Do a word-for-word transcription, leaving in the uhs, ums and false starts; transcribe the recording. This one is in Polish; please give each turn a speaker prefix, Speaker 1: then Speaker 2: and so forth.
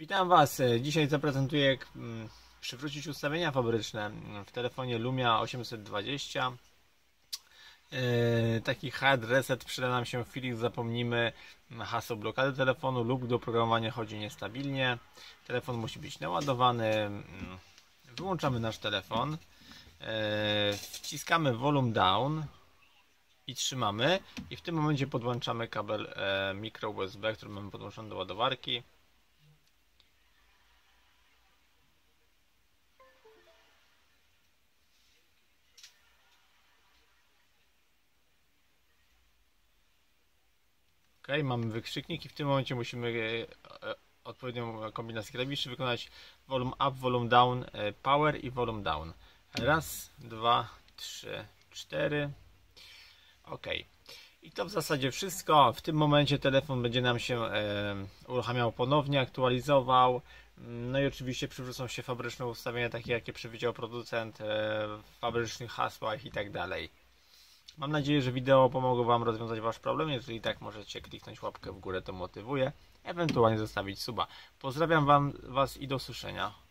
Speaker 1: Witam Was. Dzisiaj zaprezentuję, jak przywrócić ustawienia fabryczne w telefonie Lumia osiemset dwadzieścia. Yy, taki hard reset przyda nam się w chwili, gdy zapomnimy haseł blokady telefonu lub gdy oprogramowanie chodzi niestabilnie. Telefon musi być naładowany. Wyłączamy nasz telefon. Yy, wciskamy volume down i trzymamy. I w tym momencie podłączamy kabel e, mikro U S B, który mamy podłączony do ładowarki. Ok, mamy wykrzyknik i w tym momencie musimy e, e, odpowiednią kombinację klawiszy wykonać. Volume up, volume down, e, power i volume down. Raz, dwa, trzy, cztery. Ok. I to w zasadzie wszystko. W tym momencie telefon będzie nam się e, uruchamiał ponownie, aktualizował. No i oczywiście przywrócą się fabryczne ustawienia, takie jakie przewidział producent, e, w fabrycznych hasłach i tak dalej. Mam nadzieję, że wideo pomogło Wam rozwiązać Wasz problem. Jeżeli tak, możecie kliknąć łapkę w górę, to motywuje. Ewentualnie zostawić suba. Pozdrawiam wam, Was i do usłyszenia.